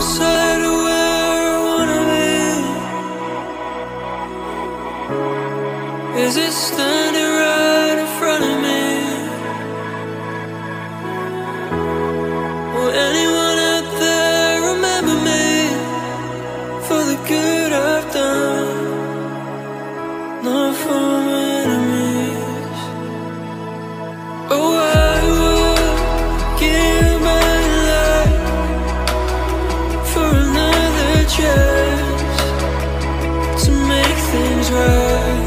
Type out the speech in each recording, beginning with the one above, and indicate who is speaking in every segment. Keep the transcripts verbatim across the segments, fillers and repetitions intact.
Speaker 1: sight of where I wanna be? Is it standing right in front of me? Will anyone out there remember me for the good I've done? Not for my enemies. Oh, I would give my life for another chance to make things right.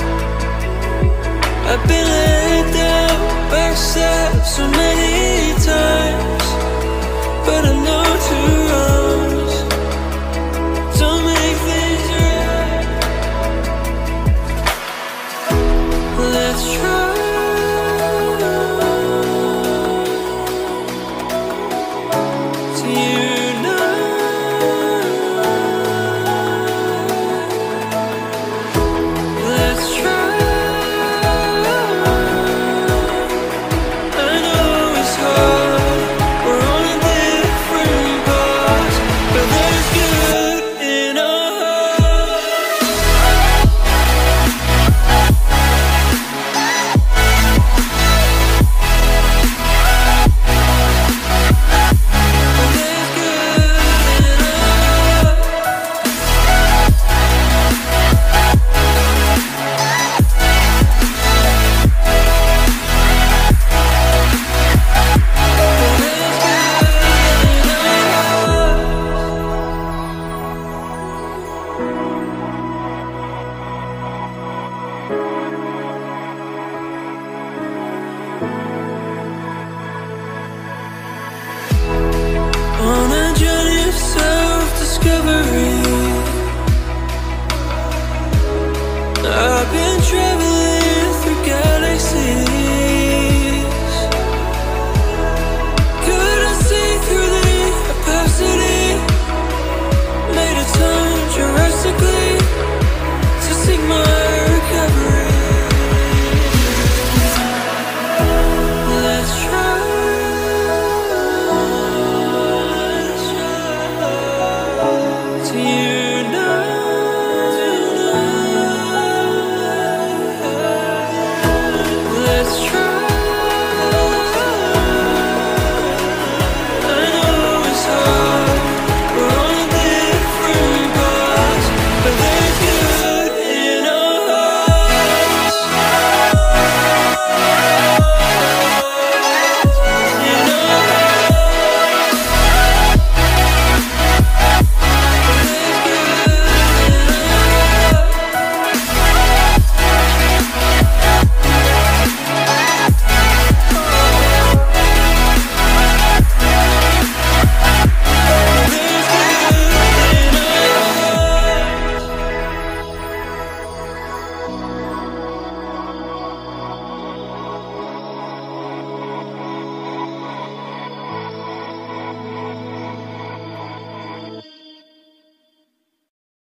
Speaker 1: I've been let down, backstabbed so many times, but I know two wrongs don't make things right. Let's try to unite. Let's try. I know it's hard, we're on a different path, but there's good in our hearts. There's good in our on a journey of self-discovery. I've been traveling